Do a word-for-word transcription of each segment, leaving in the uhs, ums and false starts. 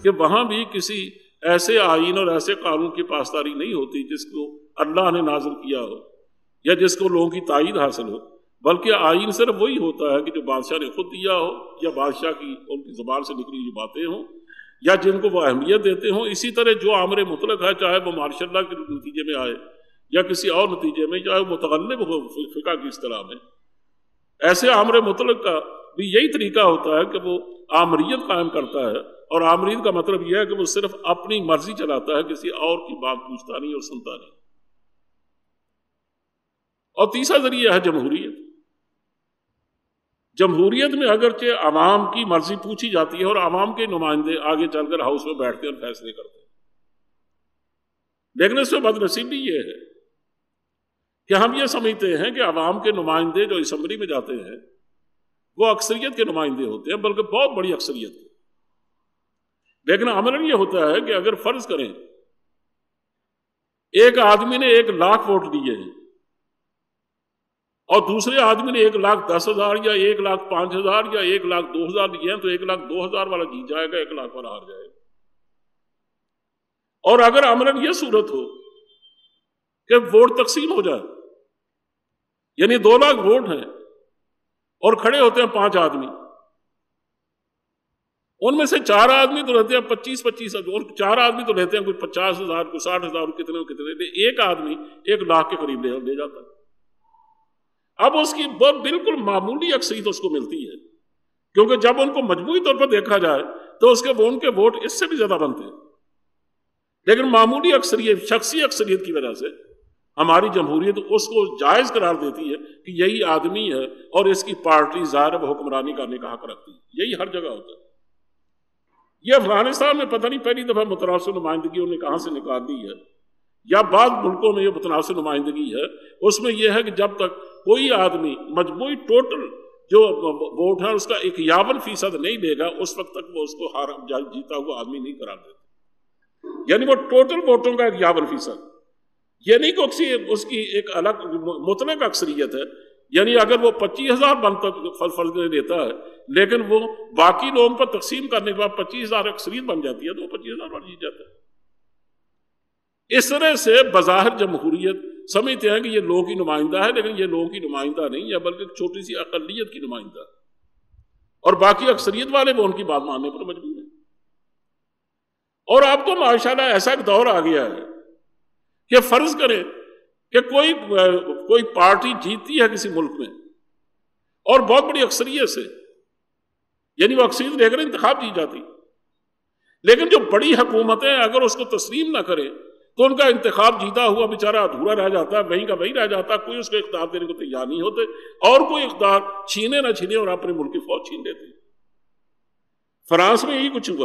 کہ وہاں بھی کسی ایسے آئین اور ایسے قانون کی پاسداری نہیں ہوتی جس کو اللہ نے نازل کیا ہو یا جس کو لوگوں کی تائید حاصل ہو، بلکہ آئین صرف وہی ہوتا ہے کہ جو بادشاہ نے خود دیا ہو یا بادشاہ کی ان کی زبان سے نکلی ہوئی باتیں ہوں یا جن کو وہ اہمیت دیتے ہوں۔ اسی طرح جو امر مطلق ہے، چاہے وہ ماشاء اللہ کے نتیجے میں آئے یا کسی اور نتیجے میں، چاہے وہ متغلب ہو فقہ کی اصطلاح میں، ایسے امر مطلق کا بھی یہی طریقہ ہوتا ہے کہ وہ آمریت قائم کرتا ہے، اور آمریت کا مطلب یہ ہے کہ وہ صرف اپنی مرضی چلاتا ہے، کسی اور کی بات پوچھتا نہیں اور سنتا نہیں۔ اور تیسرا ذریعہ ہے جمہوریت۔ جمہوریت میں اگرچہ عوام کی مرضی پوچھی جاتی ہے اور عوام کے نمائندے آگے چل کر ہاؤس میں بیٹھتے ہیں اور فیصلے کرتے ہیں، لیکن اس میں بدنصیبی یہ ہے کہ ہم یہ سمجھتے ہیں کہ عوام کے نمائندے جو اسمبلی میں جاتے ہیں وہ اکثریت کے نمائندے ہوتے ہیں، بلکہ بہت بڑی اکثریت کے، لیکن عملاً یہ ہوتا ہے کہ اگر فرض کریں ایک آدمی نے ایک لاکھ ووٹ دیے ہیں اور دوسرے آدمی نے ایک لاکھ دس ہزار یا ایک لاکھ پانچ ہزار یا ایک لاکھ دو ہزار دیے ہیں، تو ایک لاکھ دو ہزار والا جیت جائے گا، ایک لاکھ والا ہار جائے گا۔ اور اگر عملاً یہ صورت ہو کہ ووٹ تقسیم ہو جائے، یعنی دو لاکھ ووٹ ہیں اور کھڑے ہوتے ہیں پانچ آدمی، ان میں سے چار آدمی تو لیتے ہیں پچیس پچیس اور چار آدمی تو لیتے ہیں کوئی پچاس ہزار کوئی ساٹھ ہزار کتنے کتنے، ایک آدمی ایک لاکھ کے قریب لے لے جاتا ہے۔ اب اس کی بالکل معمولی اکثریت اس کو ملتی ہے، کیونکہ جب ان کو مجموعی طور پر دیکھا جائے تو اس کے ان کے ووٹ اس سے بھی زیادہ بنتے ہیں، لیکن معمولی اکثریت، شخصی اکثریت کی وجہ سے ہماری جمہوریت اس کو جائز قرار دیتی ہے کہ یہی آدمی ہے اور اس کی پارٹی ظاہر ہے وہ حکمرانی کرنے کا حق رکھتی ہے۔ یہی ہر جگہ ہوتا ہے۔ یہ افغانستان میں پتہ نہیں پہلی دفعہ متناسب نمائندگی انہوں نے کہاں سے نکال دی ہے، یا بعض ملکوں میں یہ متناسب نمائندگی ہے، اس میں یہ ہے کہ جب تک کوئی آدمی مجموعی ٹوٹل جو ووٹ ہے اس کا اکیاون فیصد نہیں دے گا، اس وقت تک وہ اس کو ہار جیتا ہوا آدمی نہیں قرار دیتے، یعنی وہ ٹوٹل ووٹوں کا اکیاون فیصد، یہ نہیں کہ اس کی ایک الگ مطلق اکثریت ہے، یعنی اگر وہ پچیس ہزار بن تک فرض دیتا ہے لیکن وہ باقی لوگوں پر تقسیم کرنے کے بعد پچیس ہزار اکثریت بن جاتی ہے تو وہ پچیس ہزار پر جیت جاتا ہے۔ اس طرح سے بظاہر جمہوریت سمجھتے ہیں کہ یہ لوگوں کی نمائندہ ہے، لیکن یہ لوگوں کی نمائندہ نہیں ہے، بلکہ چھوٹی سی اقلیت کی نمائندہ ہے، اور باقی اکثریت والے وہ ان کی بات ماننے پر مجبور ہیں۔ اور اب تو ماشاءاللہ ایسا ایک دور آ گیا ہے کہ فرض کریں کہ کوئی کوئی پارٹی جیتتی ہے کسی ملک میں اور بہت بڑی اکثریت سے، یعنی وہ اکثریت لے کر انتخاب جیت جاتی، لیکن جو بڑی حکومتیں اگر اس کو تسلیم نہ کریں تو ان کا انتخاب جیتا ہوا بیچارہ ادھورا رہ جاتا ہے، وہیں کا وہیں رہ جاتا ہے، کوئی اس کو اقتدار دینے کو تیار نہیں ہوتے، اور کوئی اقتدار چھینے نہ چھینے اور اپنے ملک کی فوج چھین لیتے۔ فرانس میں یہی کچھ ہوا،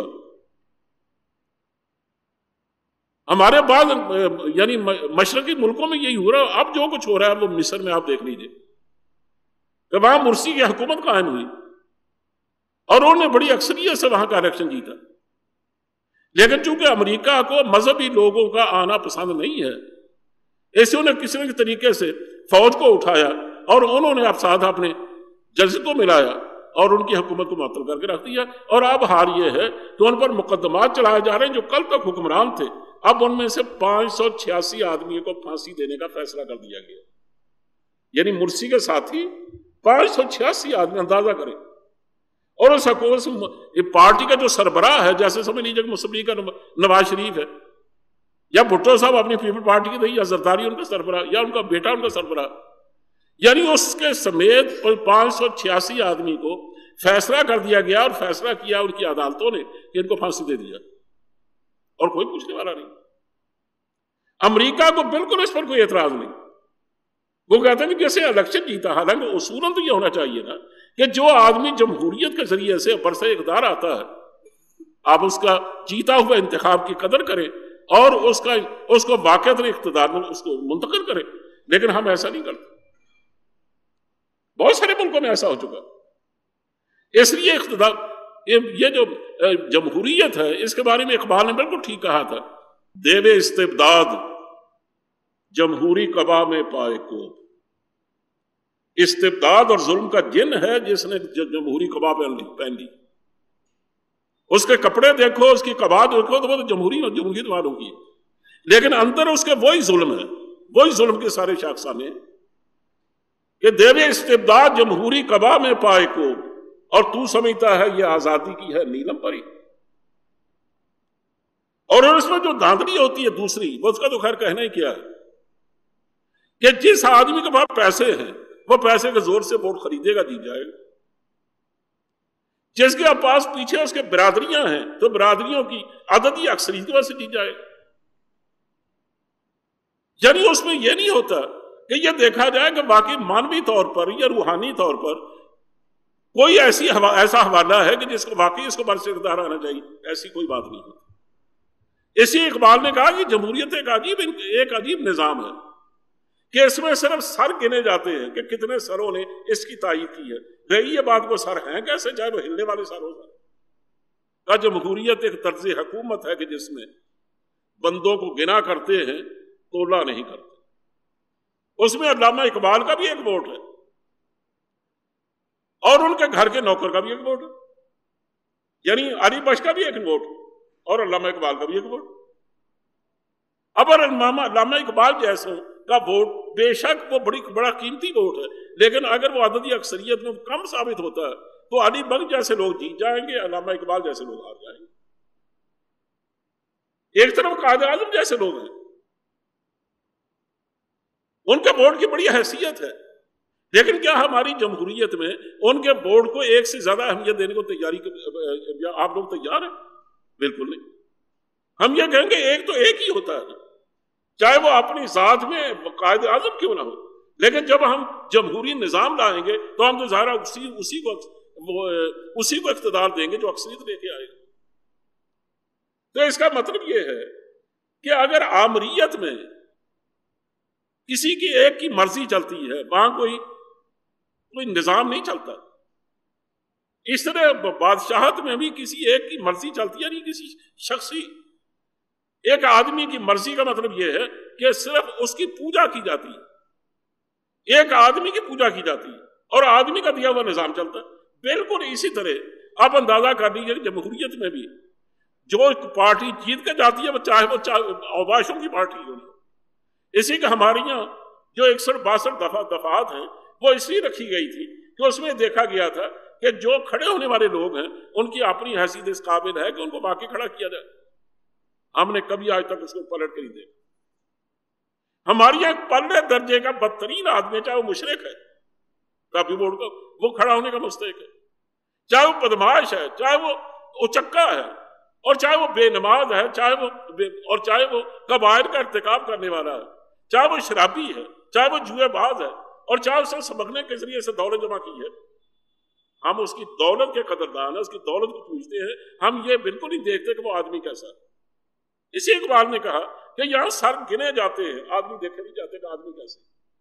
ہمارے بعض یعنی مشرقی ملکوں میں یہی ہو رہا ہے، اب جو کچھ ہو رہا ہے وہ مصر میں آپ دیکھ لیجئے کہ وہاں مرسی کی حکومت قائم ہوئی اور انہوں نے بڑی اکثریت سے وہاں کا الیکشن جیتا، لیکن چونکہ امریکہ کو مذہبی لوگوں کا آنا پسند نہیں ہے، ایسے انہوں نے کسی نہ کسی طریقے سے فوج کو اٹھایا اور انہوں نے اب ساتھ اپنے جذب کو ملایا اور ان کی حکومت کو معطل کر کے رکھ دیا، اور اب حال یہ ہے کہ ان پر مقدمات چلائے جا رہے ہیں جو کل تک حکمران تھے، اب ان میں سے پانچ سو چھیاسی آدمیوں کو پھانسی دینے کا فیصلہ کر دیا گیا، یعنی مرسی کے ساتھی پانچ سو چھیاسی آدمی، اندازہ کریں، اور اس حکومت پارٹی کا جو سربراہ ہے، جیسے سمجھ لیجیے کہ مسلم لیگ کا نواز شریف ہے، یا بھٹو صاحب اپنی پیپل پارٹی کی تھی، یا زرداری ان کا سربراہ، یا ان کا بیٹا ان کا سربراہ، یعنی اس کے سمیت پانچ سو چھیاسی آدمی کو فیصلہ کر دیا گیا، اور فیصلہ کیا ان کی عدالتوں نے کہ ان کو پھانسی دے دیا، اور کوئی پوچھنے والا نہیں۔ امریکہ کو بالکل اس پر کوئی اعتراض نہیں، وہ کہتے ہیں کہ جیسے الیکشن جیتا، حالانکہ اصولاً تو یہ ہونا چاہیے نا کہ جو آدمی جمہوریت کے ذریعے سے برسر اقتدار آتا ہے آپ اس کا جیتا ہوا انتخاب کی قدر کریں اور اس کا اس کو واقعات اقتدار میں اس کو منتقل کریں، لیکن ہم ایسا نہیں کرتے۔ بہت سارے ملکوں میں ایسا ہو چکا، اس لیے اقتدار یہ جو جمہوریت ہے اس کے بارے میں اقبال نے بالکل ٹھیک کہا تھا، دیو استبداد جمہوری قبا میں پائے کو، استبداد اور ظلم کا جن ہے جس نے جمہوری قبا پہن لی۔ اس کے کپڑے دیکھو، اس کی قبا دیکھو تو وہ تو جمہوری جمہوریت والوں کی ہے، لیکن اندر اس کے وہی ظلم ہے، وہی ظلم کے سارے شاخسانے ہیں کہ دیوے استبداد جمہوری قبا میں پائے کو، اور تو سمجھتا ہے یہ آزادی کی ہے نیلم پری۔ اور اس میں جو دھاندلی ہوتی ہے دوسری، وہ اس کا تو خیر کہنا ہی کیا ہے کہ جس آدمی کے پاس پیسے ہیں وہ پیسے کے زور سے ووٹ خریدے گا، جیت جائے گا۔ جس کے پاس پیچھے اس کے برادریاں ہیں تو برادریوں کی عددی اکثریت کی وجہ سے جیت جائے گا۔ یعنی اس میں یہ نہیں ہوتا کہ یہ دیکھا جائے کہ واقعی مانوی طور پر یا روحانی طور پر کوئی ایسی ایسا حوالہ ہے کہ جس کو واقعی اس کو برسر اقتدار آنا چاہیے، ایسی کوئی بات نہیں ہوتی۔ اسی اقبال نے کہا کہ جمہوریت ایک عجیب ایک عجیب نظام ہے کہ اس میں صرف سر گنے جاتے ہیں کہ کتنے سروں نے اس کی تائید کی ہے، رہی یہ بات وہ سر ہیں کیسے، چاہے وہ ہلنے والے سر ہو جائے۔ کہ جمہوریت ایک طرز حکومت ہے کہ جس میں بندوں کو گنا کرتے ہیں، تولا نہیں کرتے۔ اس میں علامہ اقبال کا بھی ایک ووٹ ہے اور ان کے گھر کے نوکر کا بھی ایک ووٹ ہے، یعنی علی بخش کا بھی ایک ووٹ اور علامہ اقبال کا بھی ایک ووٹ۔ اب علامہ اقبال جیسوں کا ووٹ بے شک وہ بڑی بڑا قیمتی ووٹ ہے، لیکن اگر وہ عددی اکثریت میں کم ثابت ہوتا ہے تو علی بخش جیسے لوگ جیت جائیں گے، علامہ اقبال جیسے لوگ ہار جائیں گے۔ ایک طرف قائد اعظم جیسے لوگ ہیں، ان کے ووٹ کی بڑی حیثیت ہے، لیکن کیا ہماری جمہوریت میں ان کے ووٹ کو ایک سے زیادہ اہمیت دینے کو تیاری آپ لوگ تیار ہیں؟ بالکل نہیں۔ ہم یہ کہیں گے ایک تو ایک ہی ہوتا ہے، چاہے وہ اپنی ذات میں قائد اعظم کیوں نہ ہو، لیکن جب ہم جمہوری نظام لائیں گے تو ہم تو ظاہر اسی اسی کو اسی کو اقتدار دیں گے جو اکثریت لے کے آئے گا۔ تو اس کا مطلب یہ ہے کہ اگر آمریت میں کسی کی ایک کی مرضی چلتی ہے، وہاں کوئی کوئی نظام نہیں چلتا۔ اس طرح بادشاہت میں بھی کسی ایک کی مرضی چلتی ہے، نہیں کسی شخصی ایک آدمی کی مرضی کا مطلب یہ ہے کہ صرف اس کی پوجا کی جاتی ہے، ایک آدمی کی پوجا کی جاتی ہے اور آدمی کا دیا ہوا نظام چلتا ہے۔ بالکل اسی طرح آپ اندازہ کر لیجیے کہ جمہوریت میں بھی جو پارٹی جیت کے جاتی ہے وہ چاہے وہ اوباشوں کی پارٹی ہو، اسی کہ ہمارے یہاں جو اکسٹھ باسٹھ دفعہ دفعات ہیں وہ اس لیے رکھی گئی تھی کہ اس میں دیکھا گیا تھا کہ جو کھڑے ہونے والے لوگ ہیں ان کی اپنی حیثیت اس قابل ہے کہ ان کو باقی کھڑا کیا جائے۔ ہم نے کبھی آج تک اس کو پلٹ کر نہیں دیکھا۔ ہماری یہاں پلے درجے کا بدترین آدمی چاہے وہ مشرک ہے، کافی ووٹ کا وہ کھڑا ہونے کا مستحق ہے، چاہے وہ بدماش ہے، چاہے وہ اچکا ہے، اور چاہے وہ بے نماز ہے، چاہے وہ اور چاہے وہ کبائر کا ارتکاب کرنے والا ہے، چاہے وہ شرابی ہے، چاہے وہ جوئے باز ہے، اور چاہے اسے سبقنے کے ذریعے سے دولت جمع کی ہے۔ ہم اس کی دولت کے قدردان ہیں، اس کی دولت کو پوچھتے ہیں، ہم یہ بالکل نہیں دیکھتے کہ وہ آدمی کیسا ہے۔ اسی اقبال نے کہا کہ یہاں سر گنے جاتے ہیں، آدمی دیکھے نہیں جاتے کہ آدمی کیسے۔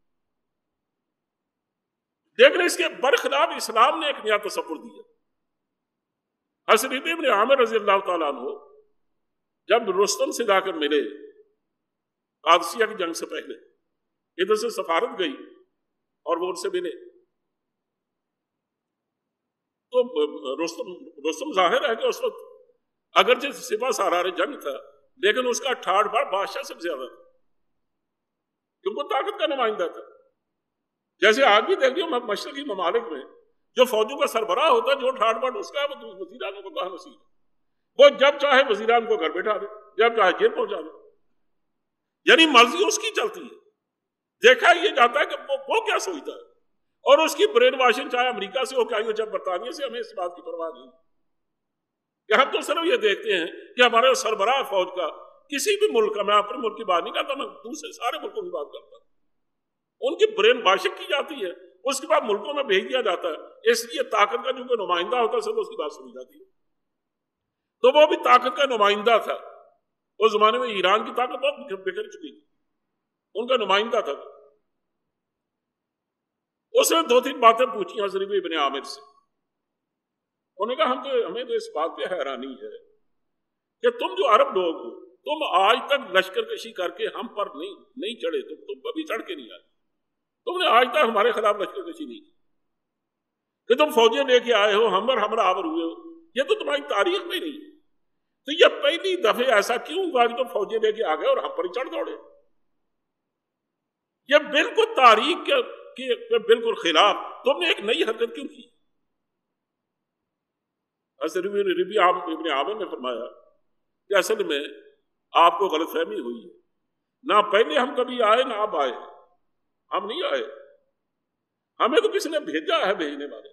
لیکن اس کے برخلاف اسلام نے ایک نیا تصور دیا۔ حضرت ابن عامر رضی اللہ تعالیٰ عنہ جب رستم سے جا کر ملے قادسیہ کی جنگ سے پہلے، ادھر سے سفارت گئی اور وہ ان سے ملے، تو رستم رستم ظاہر ہے کہ اس وقت اگرچہ سپہ سالار جنگ تھا لیکن اس کا ٹھاٹ بھاٹ بادشاہ سے زیادہ تھا کیونکہ وہ طاقت کا نمائندہ تھا۔ جیسے آج بھی دیکھ لیو مشرقی ممالک میں جو فوجوں کا سربراہ ہوتا ہے، جو ٹھاٹ بھاٹ اس کا ہے، وہ وزیر اعظم کو کہاں نصیب ہے، وہ جب چاہے وزیر اعظم کو گھر بیٹھا دے، جب چاہے جیل پہنچا دے، یعنی مرضی اس کی چلتی ہے۔ دیکھا یہ جاتا ہے کہ وہ, وہ کیا سوچتا ہے، اور اس کی برین واشنگ چاہے امریکہ سے ہو کہ آئی ہو چاہے برطانیہ سے، ہمیں اس بات کی پرواہ نہیں کہ ہم تو صرف یہ دیکھتے ہیں کہ ہمارے سربراہ فوج کا کسی بھی ملک کا، میں اپنے ملک کی بات نہیں کرتا، میں دوسرے سارے ملکوں کی بات کرتا ہوں، ان کی برین واشنگ کی جاتی ہے، اس کے بعد ملکوں میں بھیج دیا جاتا ہے، اس لیے طاقت کا جو کوئی نمائندہ ہوتا ہے صرف اس کی بات سنی جاتی ہے۔ تو وہ بھی طاقت کا نمائندہ تھا، اس زمانے میں ایران کی طاقت بہت بکھر چکی تھی، ان کا نمائندہ تھا۔ اس نے دو تین باتیں پوچھی حضرت ابن عامر سے، انہوں نے کہا ہم تو ہمیں تو اس بات پہ حیرانی ہے کہ تم جو عرب لوگ ہو، تم آج تک لشکر کشی کر کے ہم پر نہیں نہیں چڑھے، تم تم کبھی چڑھ کے نہیں آئے، تم نے آج تک ہمارے خلاف لشکر کشی نہیں کی، کہ تم فوجیں لے کے آئے ہو، ہم پر حملہ آور ہوئے ہو، یہ تو تمہاری تاریخ میں نہیں ہے. تو یہ پہلی دفعہ ایسا کیوں ہوا کہ تم فوجیں لے کے آ گئے اور ہم پر ہی چڑھ دوڑے؟ یہ بالکل تاریخ کے بالکل خلاف تم نے ایک نئی حرکت کیوں کی؟ ربی ابن عامر نے فرمایا کہ اصل میں آپ کو غلط فہمی ہوئی ہے. نہ پہلے ہم کبھی آئے نہ اب آئے. ہم نہیں آئے، ہمیں تو کسی نے بھیجا ہے بھیجنے والے.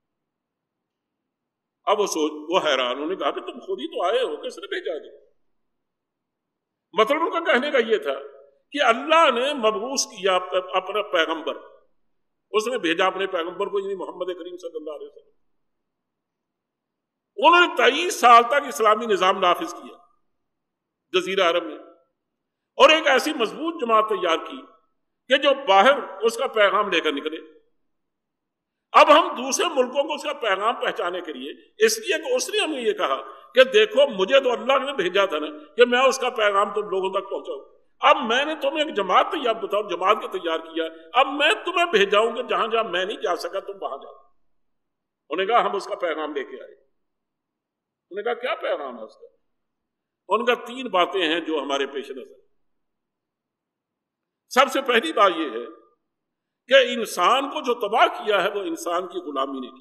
اب وہ سوچ وہ حیران، انہوں نے کہا کہ تم خود ہی تو آئے ہو، کس نے بھیجا ہے؟ مطلب ان کا کہنے کا یہ تھا کہ اللہ نے مبعوث کیا اپنا پیغمبر، اس نے بھیجا اپنے پیغمبر کو، یعنی محمد کریم صلی اللہ علیہ وسلم. انہوں نے تیئیس سال تک اسلامی نظام نافذ کیا جزیرہ عرب میں، اور ایک ایسی مضبوط جماعت تیار کی کہ جو باہر اس کا پیغام لے کر نکلے. اب ہم دوسرے ملکوں کو اس کا پیغام پہنچانے کے لیے، اس لیے کہ اس نے ہمیں یہ کہا کہ دیکھو مجھے تو اللہ نے بھیجا تھا نا کہ میں اس کا پیغام تم لوگوں تک پہنچاؤں. اب میں نے تمہیں ایک جماعت تیار بتاؤ جماعت کو تیار کیا، اب میں تمہیں بھیجاؤں کہ جہاں جہاں میں نہیں جا سکا تم وہاں جاؤ. انہوں نے کہا ہم اس کا پیغام لے کے آئے. انہوں نے کہا کیا پیغام ہے اس کا؟ ان کا تین باتیں ہیں جو ہمارے پیش نظر. سب سے پہلی بات یہ ہے کہ انسان کو جو تباہ کیا ہے وہ انسان کی غلامی نے کی.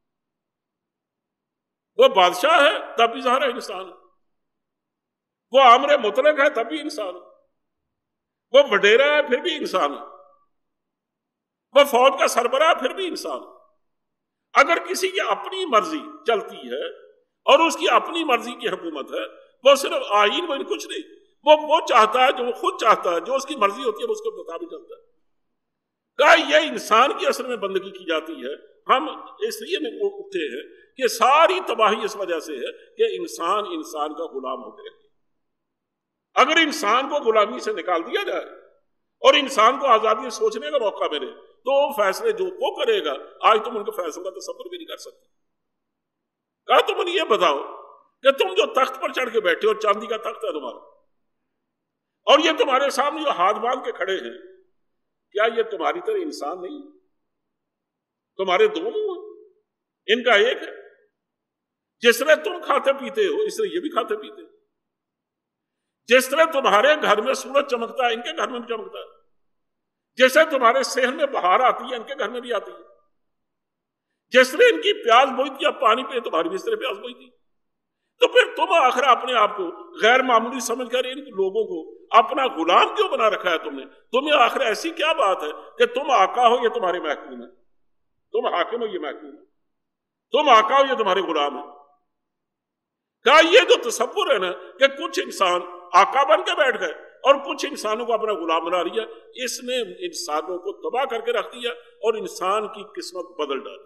وہ بادشاہ ہے تب بھی ظاہر ہے انسان ہے، وہ امر مطلق ہے تب بھی انسان ہے، وہ وڈیرا ہے پھر بھی انسان ہے، وہ فوج کا سربراہ پھر بھی انسان ہے. اگر کسی کی اپنی مرضی چلتی ہے اور اس کی اپنی مرضی کی حکومت ہے، وہ صرف آئین وہ کچھ نہیں، وہ وہ چاہتا ہے جو وہ خود چاہتا ہے، جو اس کی مرضی ہوتی ہے وہ اس کے مطابق چلتا ہے. کہا یہ انسان کی اصل میں بندگی کی جاتی ہے. ہم اس لیے میں اٹھتے ہیں کہ ساری تباہی اس وجہ سے ہے کہ انسان انسان کا غلام ہو گیا. اگر انسان کو غلامی سے نکال دیا جائے اور انسان کو آزادی سوچنے کا موقع ملے تو وہ فیصلے جو وہ کرے گا، آج تم ان کے فیصلوں کا تصور بھی نہیں کر سکتے. کہا تم انہیں یہ بتاؤ کہ تم جو تخت پر چڑھ کے بیٹھے ہو، چاندی کا تخت ہے تمہارا، اور یہ تمہارے سامنے جو ہاتھ باندھ کے کھڑے ہیں، کیا یہ تمہاری طرح انسان نہیں؟ تمہارے دو منہ ہیں، ان کا ایک ہے. جس طرح تم کھاتے پیتے ہو اس طرح یہ بھی کھاتے پیتے ہیں. جس طرح تمہارے گھر میں سورج چمکتا ہے ان کے گھر میں بھی چمکتا ہے. جیسے تمہارے صحن میں بہار آتی ہے ان کے گھر میں بھی آتی ہے. جس طرح ان کی پیاس بوئی تھی اب پانی پہ، تمہاری بھی اس طرح پیاس بوئی تھی. تو پھر تم آخر اپنے آپ کو غیر معمولی سمجھ کر ان لوگوں کو اپنا غلام کیوں بنا رکھا ہے تم نے؟ تمہیں آخر ایسی کیا بات ہے کہ تم آقا ہو یہ تمہارے محکوم ہے، تم حاکم ہو یہ محکوم ہے، تم آقا ہو یہ تمہارے غلام ہے؟ کہا یہ جو تصور ہے نا کہ کچھ انسان آقا بن کے بیٹھ گئے اور کچھ انسانوں کو اپنا غلام بنا لیا، اس نے انسانوں کو تباہ کر کے رکھ دیا اور انسان کی قسمت بدل ڈالی.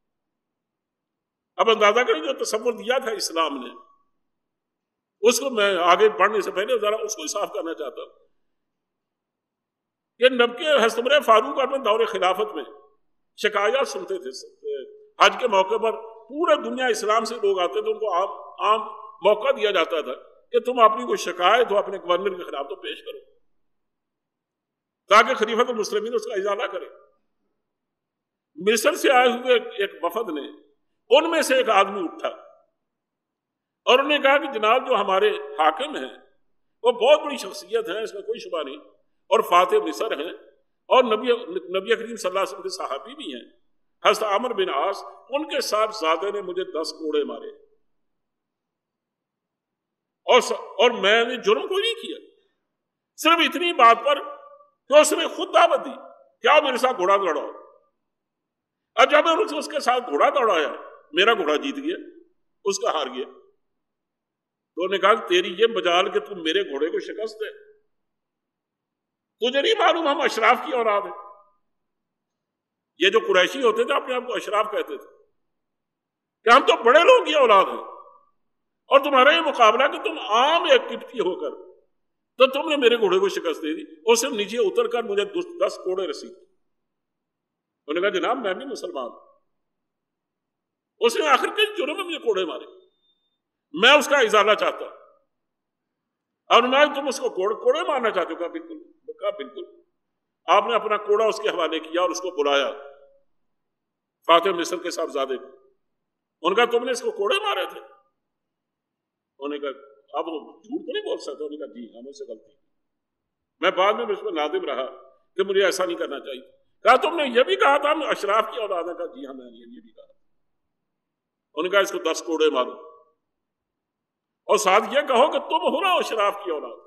اب اندازہ کریں جو تصور دیا تھا اسلام نے، اس کو میں آگے بڑھنے سے پہلے ذرا اس کو ہی صاف کرنا چاہتا ہوں کہ نب کے حضرت عمر فاروق اپنے دور خلافت میں شکایات سنتے تھے. حج کے موقع پر پورے دنیا اسلام سے لوگ آتے تھے، ان کو عام عام موقع دیا جاتا تھا کہ تم اپنی کوئی شکایت ہو اپنے گورنر کے خلاف تو پیش کرو تاکہ خلیفۃ المسلمین اس کا ازالہ کرے. مصر سے آئے ہوئے ایک وفد نے، ان میں سے ایک آدمی اٹھا اور انہوں نے کہا کہ جناب جو ہمارے حاکم ہیں وہ بہت بڑی شخصیت ہیں، اس میں کوئی شبہ نہیں، اور فاتح مصر ہیں اور نبی نبی کریم صلی اللہ علیہ وسلم کے صحابی بھی ہیں. حضرت عمرو بن عاص، ان کے صاحب زادے نے مجھے دس کوڑے مارے اور اور میں نے جرم کوئی نہیں کیا، صرف اتنی بات پر کہ اس نے خود دعوت دی کیا میرے ساتھ گھوڑا دوڑاؤ. اب جب میں نے اس کے ساتھ گھوڑا دوڑایا، میرا گھوڑا جیت گیا، اس کا ہار گیا. تو انہوں نے کہا کہ تیری یہ مجال کہ تم میرے گھوڑے کو شکست دے، تجھے نہیں معلوم ہم اشراف کی اولاد ہیں. یہ جو قریشی ہوتے تھے اپنے آپ کو اشراف کہتے تھے کہ ہم تو بڑے لوگوں کی اولاد ہیں، اور تمہارا یہ مقابلہ کہ تم عام ایک قبطی ہو کر تو تم نے میرے گھوڑے کو شکست دے دی. اور صرف نیچے اتر کر مجھے دس کوڑے رسید. انہوں نے کہا جناب میں بھی مسلمان ہوں. اس نے آخر کے جرم میں مجھے کوڑے مارے، میں اس کا ازالہ چاہتا ہوں. اور میں تم اس کو کوڑے مارنا چاہتے ہو؟ کہا بالکل. کہا بالکل. آپ نے اپنا کوڑا اس کے حوالے کیا اور اس کو بلایا، فاتح مصر کے صاحبزادے کو. ان کا تم نے اس کو کوڑے مارے تھے؟ انہوں نے کہا اب جھوٹ تو نہیں بول سکتے. انہوں نے کہا جی ہاں مجھ سے غلطی, میں بعد میں اس پر نادم رہا کہ مجھے ایسا نہیں کرنا چاہیے. کہا تم نے یہ بھی کہا تھا ہم اشراف کی اولاد ہے؟ کہا جی ہاں میں نے یہ بھی کہا. انہوں نے کہا اس کو دس کوڑے مارو اور ساتھ یہ کہو کہ تم ہو نا اشراف کی اولاد.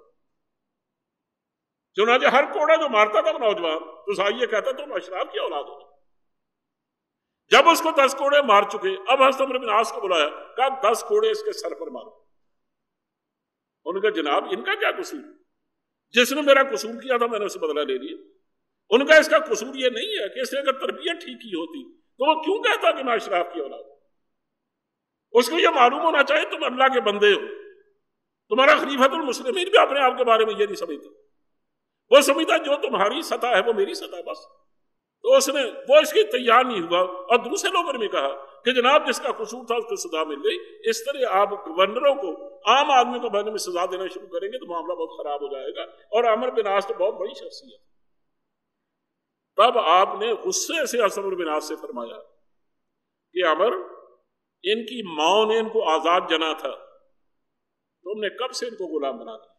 چنانچہ ہر کوڑا جو مارتا تھا نوجوان تو ساتھ یہ کہتا تم اشراف کی اولاد ہو. جب اس کو دس کوڑے مار چکے اب حضرت عمرو بن عاص کو بلایا, کہا دس کوڑے اس کے سر پر مارو. انہوں نے کہا جناب ان کا کیا قصور, جس نے میرا قصور کیا تھا میں نے اسے بدلہ لے لیا. ان کا اس کا قصور یہ نہیں ہے کہ اس نے اگر تربیت ٹھیک کی ہوتی تو وہ کیوں کہتا کہ میں اشراف کی اولاد. اس کو یہ معلوم ہونا چاہیے تم اللہ کے بندے ہو. تمہارا خلیفۃ المسلمین بھی اپنے آپ کے بارے میں یہ نہیں سمجھتا, وہ سمجھتا جو تمہاری سطح ہے وہ میری سطح بس. تو اس نے وہ اس کی تیار نہیں ہوا. اور دوسرے لوگوں نے بھی کہا کہ جناب جس کا قصور تھا اس کو سزا مل گئی. اس طرح آپ گورنروں کو عام آدمی کو بارے میں سزا دینا شروع کریں گے تو معاملہ بہت خراب ہو جائے گا. اور عمرو بن عاص تو بہت بڑی شخصیت. تب آپ نے غصے سے عمرو بن عاص سے فرمایا کہ عمر ان کی ماں نے ان کو آزاد جنا تھا, تم نے کب سے ان کو غلام بنا دیا؟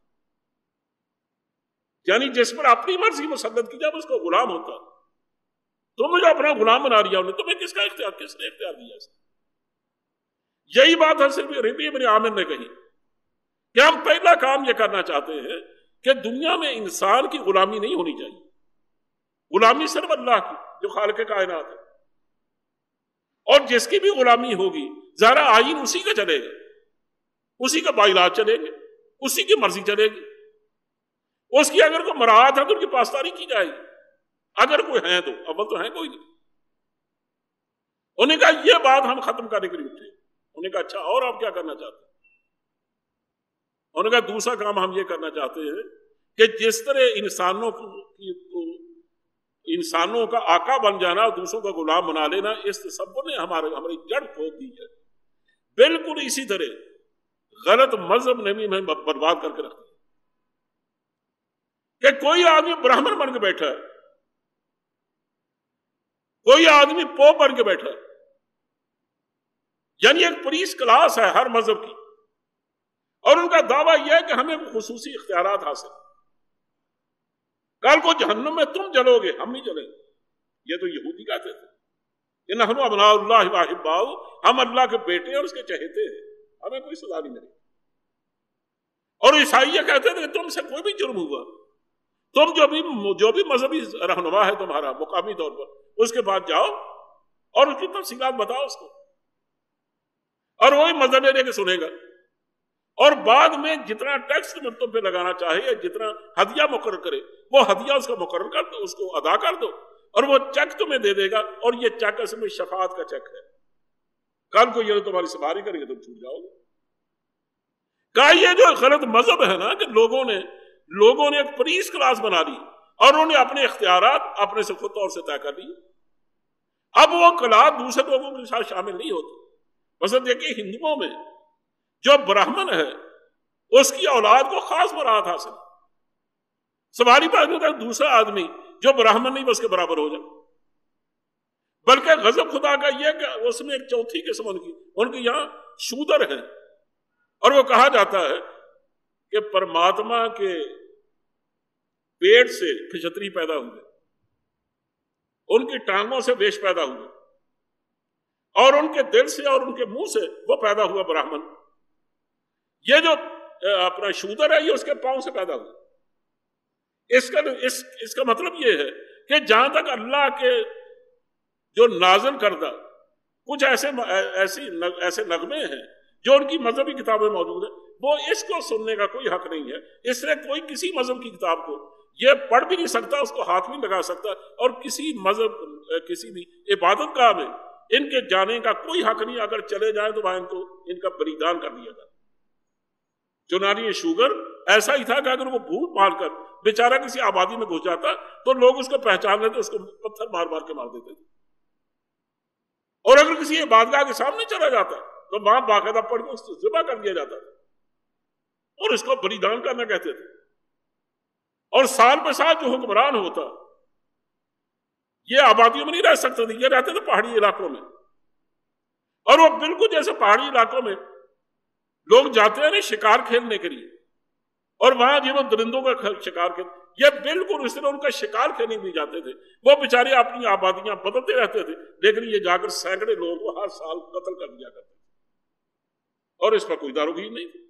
یعنی جس پر اپنی مرضی مسلط کی جب اس کو غلام ہوتا, تم نے جو اپنا غلام بنا لیا انہیں, تمہیں کس کا اختیار, کس نے اختیار دیا اس؟ یہی بات ہے صرف ربیع بن عامر نے کہی کہ ہم پہلا کام یہ کرنا چاہتے ہیں کہ دنیا میں انسان کی غلامی نہیں ہونی چاہیے. غلامی صرف اللہ کی جو خالق کائنات ہے, اور جس کی بھی غلامی ہوگی ذرا آئین اسی کا چلے گا, اسی کا باعلاج چلے گا, اسی کی مرضی چلے گی. اس کی اگر کوئی مراعات ہے تو ان کی پاسداری کی جائے گی, اگر کوئی ہے تو اول تو ہے کوئی نہیں. انہوں نے کہا یہ بات ہم ختم کرنے کے لیے اٹھے. انہوں نے کہا اچھا اور آپ کیا کرنا چاہتے ہیں؟ انہوں نے کہا دوسرا کام ہم یہ کرنا چاہتے ہیں کہ جس طرح انسانوں کو انسانوں کا آقا بن جانا اور دوسروں کا غلام بنا لینا اس تصور نے ہمارے ہماری جڑ کھود دی ہے, بالکل اسی طرح غلط مذہب نے بھی ہمیں برباد کر کے رکھ دیا. کہ کوئی آدمی برہمن بن کے بیٹھا ہے, کوئی آدمی پوپ بن کے بیٹھا ہے, یعنی ایک پولیس کلاس ہے ہر مذہب کی, اور ان کا دعویٰ یہ ہے کہ ہمیں خصوصی اختیارات حاصل. کل کو جہنم میں تم جلو گے, ہم نہیں جلیں گے. یہ تو یہودی کہتے تھے کہ نحن ابناء اللہ واحباؤ, ہم اللہ کے بیٹے اور اس کے چہیتے ہیں, ہمیں کوئی سزا نہیں ملے. اور عیسائی یہ کہتے تھے کہ تم سے کوئی بھی جرم ہوا, تم جو بھی جو بھی مذہبی رہنما ہے تمہارا مقامی طور پر, اس کے بعد جاؤ اور اس کی تفصیلات بتاؤ اس کو, اور وہی مذہب لے کے سنے گا. اور بعد میں جتنا ٹیکس تم پہ لگانا چاہے یا جتنا ہدیہ مقرر کرے وہ ہدیہ اس کو مقرر کر دو, اس کو ادا کر دو, اور وہ چیک تمہیں دے دے گا. اور یہ چیک اصل میں شفاعت کا چیک ہے. کل کو یہ تمہاری سفاری کریں گے تم چھوٹ جاؤ گے. کہا یہ جو غلط مذہب ہے نا کہ لوگوں نے لوگوں نے ایک پولیس کلاس بنا لی اور انہوں نے اپنے اختیارات اپنے سے خود طور سے طے کر لی. اب وہ کلاس دوسرے لوگوں کے ساتھ شامل نہیں ہوتی. مثلا دیکھیے ہندوؤں میں جو برہمن ہے اس کی اولاد کو خاص برات حاصل. سواری پر تک دوسرا آدمی جو برہمن نہیں وہ اس کے برابر ہو جائے. بلکہ غضب خدا کا یہ کہ اس میں ایک چوتھی قسم ان کی ان کے یہاں شودر ہیں, اور وہ کہا جاتا ہے کہ پرماتما کے پیٹ سے کھچتری پیدا ہوئے, ان کی ٹانگوں سے ویش پیدا ہوئے, اور ان کے دل سے اور ان کے منہ سے وہ پیدا ہوا برہمن. یہ جو اپنا شودر ہے یہ اس کے پاؤں سے پیدا ہوا. اس کا اس, اس کا مطلب یہ ہے کہ جہاں تک اللہ کے جو نازل کردہ کچھ ایسے ایسی ایسے نغمے ہیں جو ان کی مذہبی کتابیں موجود ہیں, وہ اس کو سننے کا کوئی حق نہیں ہے. اس لیے کوئی کسی مذہب کی کتاب کو یہ پڑھ بھی نہیں سکتا, اس کو ہاتھ نہیں لگا سکتا, اور کسی مذہب کسی بھی عبادت گاہ میں ان کے جانے کا کوئی حق نہیں. اگر چلے جائیں تو وہاں ان کو ان کا بلیدان کر دیا جائے. چنانچہ یہ شوگر ایسا ہی تھا کہ اگر وہ بھوک مار کر بیچارہ کسی آبادی میں گھس جاتا تو لوگ اس کو پہچان لیتے, اس کو پتھر مار مار کے مار دیتے تھے. اور اگر کسی عبادتگاہ کے سامنے چلا جاتا تو وہاں باقاعدہ پڑھ کے اس کو ذبح کر دیا جاتا تھا, اور اس کو بلیدان کرنا کہتے تھے. اور سال پہ سال جو حکمران ہوتا یہ آبادیوں میں نہیں رہ سکتے تھے, یہ رہتے تھے پہاڑی علاقوں میں. اور وہ بالکل جیسے پہاڑی علاقوں میں لوگ جاتے ہیں نا شکار کھیلنے کے لیے، اور وہاں جب وہ درندوں کا شکار کھیل، یہ بالکل اس طرح ان کا شکار کھیلنے بھی جاتے تھے، وہ بیچارے اپنی آبادیاں بدلتے رہتے تھے، لیکن یہ جا کر سینکڑے لوگوں کو ہر سال قتل کر دیا کرتے تھے اور اس پر کوئی داروغی نہیں تھی۔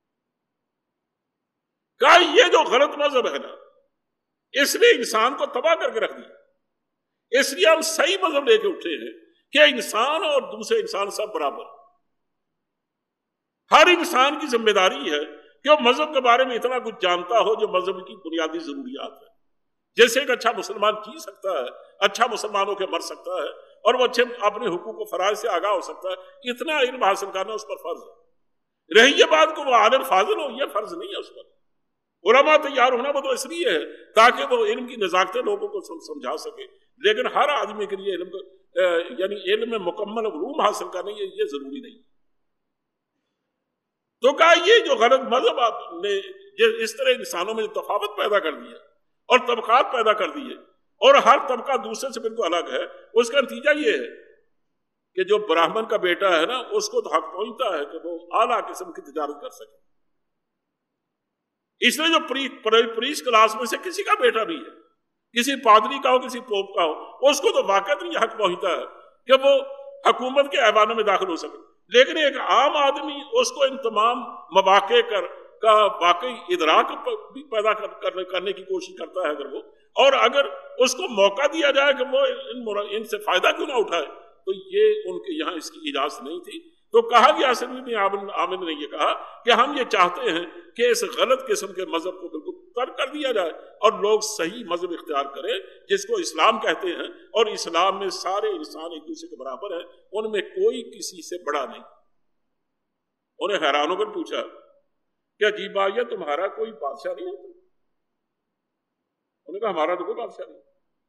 کہا یہ جو غلط مذہب ہے نا، اس نے انسان کو تباہ کر کے رکھ دیا، اس لیے ہم صحیح مذہب لے کے اٹھے ہیں کہ انسان اور دوسرے انسان سب برابر۔ ہر انسان کی ذمہ داری ہے کہ وہ مذہب کے بارے میں اتنا کچھ جانتا ہو جو مذہب کی بنیادی ضروریات ہے۔ جیسے ایک اچھا مسلمان جی سکتا ہے، اچھا مسلمان ہو کے مر سکتا ہے، اور وہ اچھے اپنے حقوق و فرائض سے آگاہ ہو سکتا ہے، اتنا علم حاصل کرنا اس پر فرض ہے۔ رہی یہ بات کہ وہ عالم فاضل ہو، یہ فرض نہیں ہے اس پر۔ علماء تیار ہونا وہ تو اس لیے ہے تاکہ وہ علم کی نزاکتیں لوگوں کو سمجھا سکے، لیکن ہر آدمی کے لیے علم کو یعنی علم میں مکمل علوم حاصل کرنا یہ ضروری نہیں۔ تو کہا یہ جو غلط مذہب نے اس طرح انسانوں میں تفاوت پیدا کر دی ہے اور طبقات پیدا کر دی ہے، اور ہر طبقہ دوسرے سے بالکل الگ ہے، اس کا نتیجہ یہ ہے کہ جو براہمن کا بیٹا ہے نا، اس کو تو حق پہنچتا ہے کہ وہ اعلیٰ قسم کی تجارت کر سکے۔ اس لیے جو پریس کلاس میں سے کسی کا بیٹا بھی ہے، کسی پادری کا ہو، کسی پوپ کا ہو، اس کو تو واقعی نہیں حق پہنچتا ہے کہ وہ حکومت کے ایوانوں میں داخل ہو سکے، لیکن ایک عام آدمی اس کو ان تمام مواقع کر کا واقعی ادراک بھی پیدا کرنے کی کوشش کرتا ہے اگر وہ، اور اگر اس کو موقع دیا جائے کہ وہ ان سے فائدہ کیوں نہ اٹھائے، تو یہ ان کے یہاں اس کی اجازت نہیں تھی۔ تو کہا گیا سلمی بن عامر نے یہ کہا کہ ہم یہ چاہتے ہیں کہ اس غلط قسم کے مذہب کو بالکل ترک کر دیا جائے اور لوگ صحیح مذہب اختیار کریں جس کو اسلام کہتے ہیں، اور اسلام میں سارے انسان ایک دوسرے کے برابر ہیں، ان میں کوئی کسی سے بڑا نہیں۔ انہیں حیران ہو کر پوچھا کہ عجیب بات ہے، تمہارا کوئی بادشاہ نہیں ہوتا؟ انہوں نے کہا ہمارا تو کوئی بادشاہ نہیں۔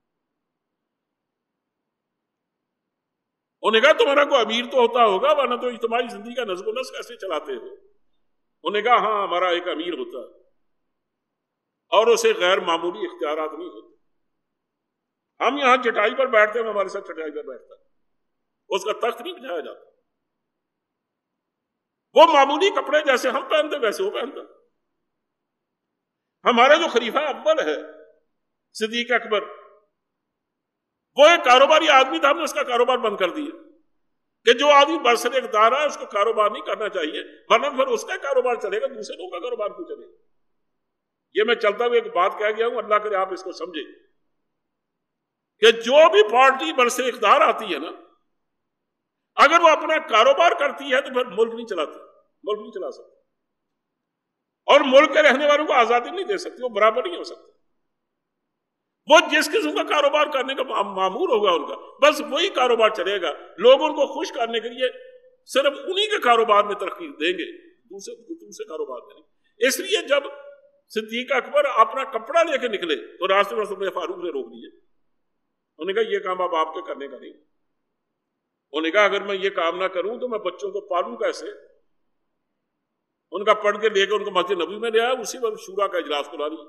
انہوں نے کہا تمہارا کوئی امیر تو ہوتا ہوگا، ورنہ تو اجتماعی زندگی کا نظم و نسق کیسے چلاتے ہو؟ انہوں نے کہا ہاں ہمارا ایک امیر ہوتا ہے، اور اسے غیر معمولی اختیارات نہیں ہوتے۔ ہم یہاں چٹائی پر بیٹھتے ہیں، ہمارے ساتھ چٹائی پر بیٹھتا ہے، اس کا تخت نہیں بچھایا جاتا، وہ معمولی کپڑے جیسے ہم پہنتے ویسے وہ پہنتا۔ ہمارا جو خلیفہ اول ہے صدیق اکبر، وہ ایک کاروباری آدمی تھا، ہم نے اس کا کاروبار بند کر دیا کہ جو آدمی برسر اقتدار ہے اس کو کاروبار نہیں کرنا چاہیے، ورنہ پھر اس کا کاروبار چلے گا، دوسرے لوگوں کا کاروبار کیوں چلے گا۔ یہ میں چلتا ہوئے ایک بات کہہ گیا ہوں، اللہ کرے آپ اس کو سمجھے کہ جو بھی پارٹی برسر اقتدار آتی ہے نا، اگر وہ اپنا کاروبار کرتی ہے تو پھر ملک نہیں چلاتی، ملک نہیں چلا سکتی، اور ملک کے رہنے والوں کو آزادی نہیں دے سکتی، وہ برابر نہیں ہو سکتی۔ وہ جس قسم کا کاروبار کرنے کا معمول ہوگا ان کا، بس وہی کاروبار چلے گا۔ لوگ ان کو خوش کرنے کے لیے صرف انہی کے کاروبار میں ترقی دیں گے، دوسرے دوسرے کاروبار میں نہیں۔ اس لیے جب صدیق اکبر اپنا کپڑا لے کے نکلے تو راستے میں عمر فاروق نے روک دیے۔ انہوں نے کہا یہ کام اب آپ کے کرنے کا نہیں۔ انہوں نے کہا اگر میں یہ کام نہ کروں تو میں بچوں کو پالوں کیسے؟ ان کا پڑھ کے لے کے ان کو مسجد نبوی میں لے آیا، اسی وقت شورا کا اجلاس بلا لیا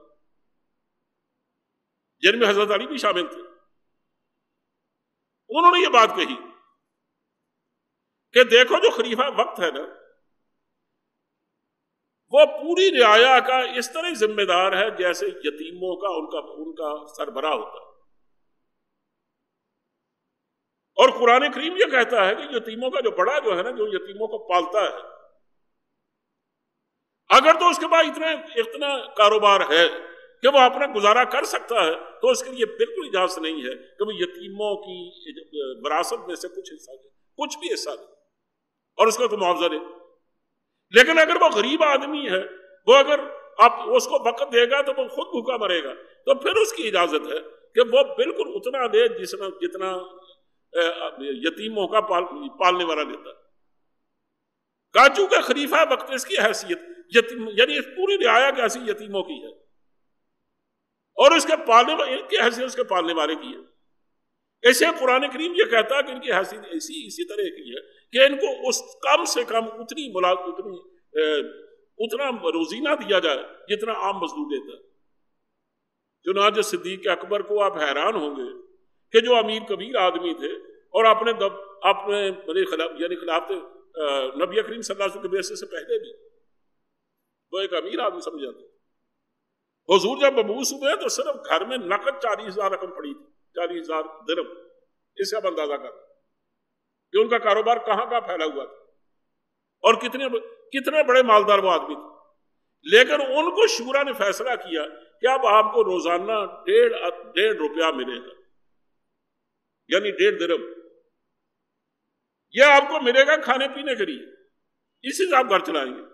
جن میں حضرت علی بھی شامل تھے۔ انہوں نے یہ بات کہی کہ دیکھو جو خلیفہ وقت ہے نا، وہ پوری رعایا کا اس طرح ذمہ دار ہے جیسے یتیموں کا ان کا ان کا سربراہ ہوتا ہے۔ اور قرآن کریم یہ کہتا ہے کہ یتیموں کا جو بڑا جو ہے نا، جو یتیموں کو پالتا ہے، اگر تو اس کے بعد اتنا اتنا کاروبار ہے کہ وہ اپنا گزارا کر سکتا ہے تو اس کے لیے بالکل اجازت نہیں ہے کہ وہ یتیموں کی وراثت میں سے کچھ حصہ دے، کچھ بھی حصہ دے، اور اس کا تو معاوضہ دے۔ لیکن اگر وہ غریب آدمی ہے، وہ اگر آپ اس کو وقت دے گا تو وہ خود بھوکا مرے گا، تو پھر اس کی اجازت ہے کہ وہ بالکل اتنا دے جتنا جتنا یتیموں کا پالنے والا دیتا ہے۔ کاجو کا خلیفہ وقت اس کی حیثیت یتیم یعنی اس پوری رعایا کی حیثیت یتیموں کی ہے، اور اس کے پالنے والے ان کی حیثیت اس کے پالنے والے کی ہے۔ ایسے قرآن کریم یہ کہتا ہے کہ ان کی حیثیت اسی اسی طرح کی ہے کہ ان کو اس کم سے کم اتنی ملاد اتنی اتنا روزینہ دیا جائے جتنا عام مزدور دیتا ہے۔ چنانچہ صدیق اکبر کو آپ حیران ہوں گے کہ جو امیر کبیر آدمی تھے اور اپنے اپنے بڑے خلاف یعنی خلافت نبی کریم صلی اللہ علیہ وسلم کے بیعت سے پہلے بھی وہ ایک امیر آدمی سمجھ جاتے. حضور جب مبعوث ہوئے تو صرف گھر میں نقد چالیس ہزار رقم پڑی تھی, چالیس ہزار درہم. اس سے آپ اندازہ کر کہ ان کا کاروبار کہاں کہاں پھیلا ہوا تھا اور کتنے کتنے بڑے مالدار وہ آدمی تھے. لیکن ان کو شورا نے فیصلہ کیا کہ اب آپ کو روزانہ ڈیڑھ ڈیڑھ روپیہ ملے گا, یعنی ڈیڑھ درہم. یہ آپ کو ملے گا کھانے پینے کے لیے, اسی سے آپ گھر چلائیں گے.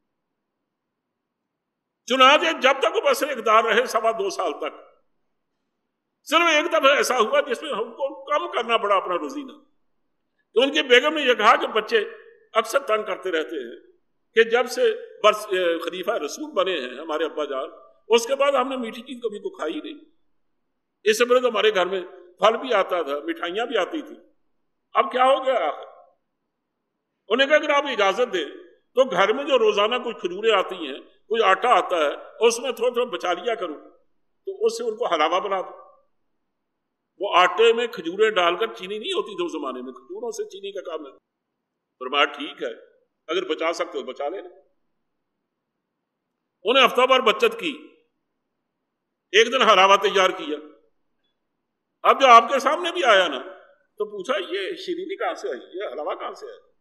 چنانچہ جب تک وہ بس اقتدار رہے سوا دو سال تک, صرف ایک دفعہ ایسا ہوا جس میں ہم کو کم کرنا پڑا اپنا روزینہ. تو ان کی بیگم نے یہ کہا کہ بچے اکثر تنگ کرتے رہتے ہیں کہ جب سے برس خلیفہ رسول بنے ہیں ہمارے ابا جان, اس کے بعد ہم نے میٹھی چیز کبھی تو کھائی نہیں. اس سے پہلے تو ہمارے گھر میں پھل بھی آتا تھا, مٹھائیاں بھی آتی تھی, اب کیا ہو گیا آخر؟ انہیں کہا کہ آپ اجازت دیں تو گھر میں جو روزانہ کوئی کھجوریں آتی ہیں, کوئی آٹا آتا ہے, اس میں تھوڑا تھوڑا بچا لیا کروں, تو اس سے ان کو حلاوہ بنا دو. وہ آٹے میں کھجوریں ڈال کر, چینی نہیں ہوتی تھی اس زمانے میں, کھجوروں سے چینی کا کام ہے. فرمایا ٹھیک ہے, اگر بچا سکتے ہو بچا لینا. انہیں ہفتہ بھر بچت کی, ایک دن حلاوہ تیار کیا. اب جو آپ کے سامنے بھی آیا نا تو پوچھا یہ شیرینی کہاں سے آئی, یہ حلاوہ کہاں سے آیا؟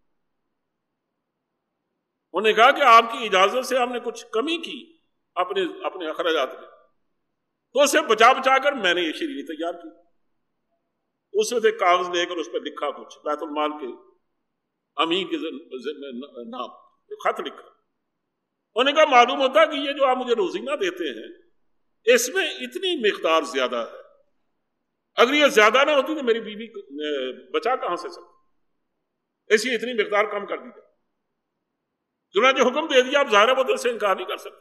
انہوں نے کہا کہ آپ کی اجازت سے ہم نے کچھ کمی کی اپنے اپنے اخراجات میں, تو اسے بچا بچا کر میں نے یہ شیرینی تیار کی. اس میں سے کاغذ لے کر اس پہ لکھا کچھ بیت المال کے امین کے نام خط لکھا. انہوں نے کہا معلوم ہوتا کہ یہ جو آپ مجھے روزینہ دیتے ہیں اس میں اتنی مقدار زیادہ ہے, اگر یہ زیادہ نہ ہوتی تو میری بیوی بچا کہاں سے سکتی, اس لیے اتنی مقدار کم کر دی جائے. چنانچہ حکم دے دیا, آپ ظاہر وہ تو اس سے انکار نہیں کر سکتے.